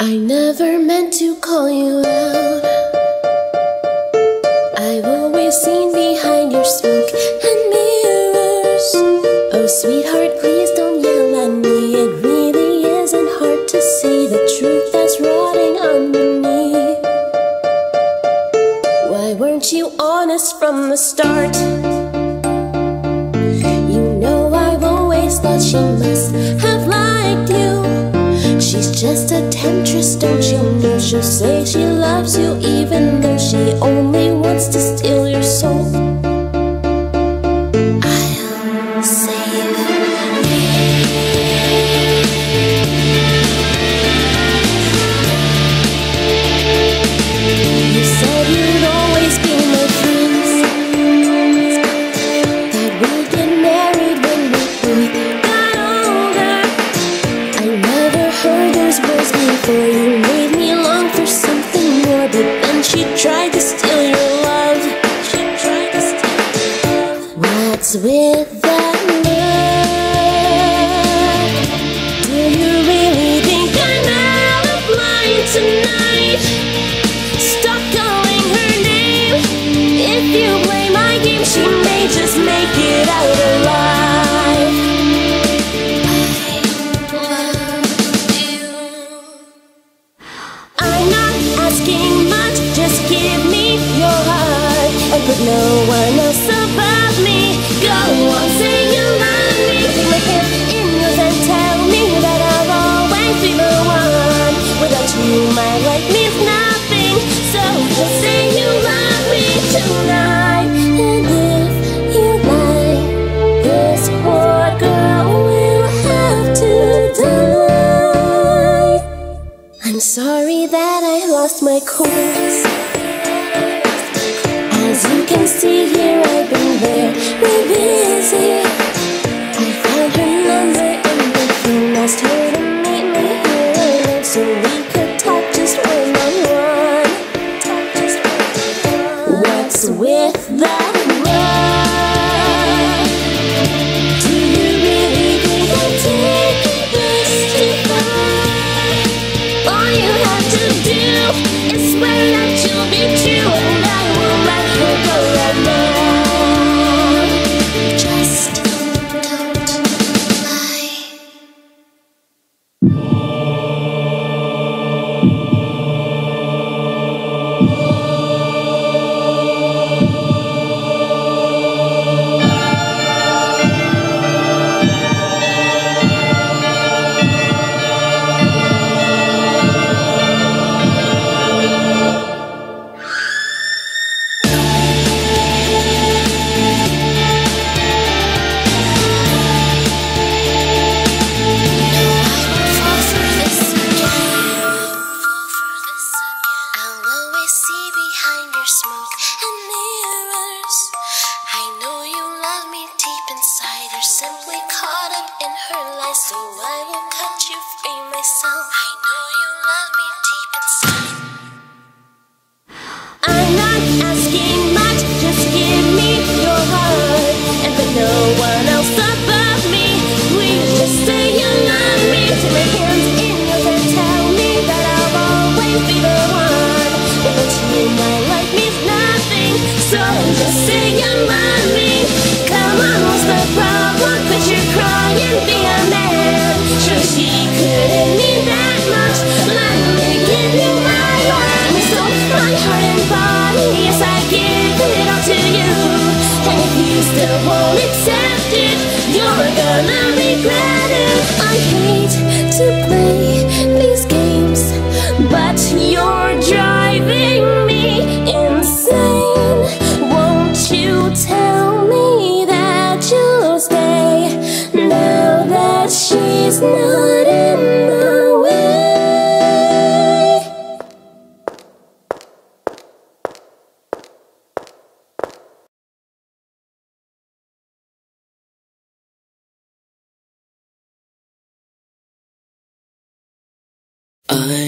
I never meant to call you out. I've always seen behind your smoke and mirrors. Oh sweetheart, please don't yell at me. It really isn't hard to see the truth that's rotting underneath. Why weren't you honest from the start? You know I've always thought she must have liked you. She's just a temptress, don't you know? She'll say she loves you even though she only wants to steal your soul. I'll save you. You said you'd always be my friends, that we'd get married when we both got older. I never heard those words before. You made me long for something more, but then she tried to steal your love. She tried to steal your love. What's with that love? Do you really think I'm out of line tonight? Stop calling her name. If you play my game, she may just make it out alive. I'm not asking much, just give me your heart and put no one else above me. Go on, say you love me. Take my hand in yours and tell me that I'll always be the one. Without you, my life means nothing. So just say you love me tonight. And if you lie, this poor girl will have to die. I'm sorry that I lost my course. As you can see here, I've been very busy. I found her number in the phone, asked her to meet me here alone so we could talk just one-on-one. What's with that love? Do you really think I'll take this too far? All you have to do is swear that you'll be true, and I will let her go right now. Just don't lie. I'll always see behind your smoke and mirrors. I know you love me deep inside. You're simply caught up in her lies, so I will cut you free myself. I know you love me deep inside. I'm not asking much, just give me your heart and put no one else above me. Please just say you love me. Take my hands in yours and tell me that I'll always be the one. Without you, my life means nothing. So just say you love me. Come on, what's the problem? Quit your crying, be a man. Sure, she couldn't mean that much. Let me give you my heart and soul, my heart and body. Yes, I give it all to you. And if you still won't accept it, you're gonna regret it. I hate to play these games, but you're driving me insane. Won't you tell me that you'll stay now that she's not in the way?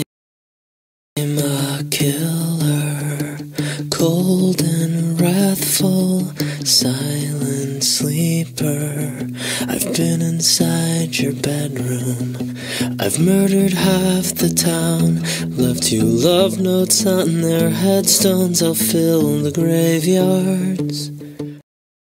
I'm a killer, cold and wrathful. wakeful, silent sleeper. I've been inside your bedroom. I've murdered half the town, left you love notes on their headstones. I'll fill the graveyards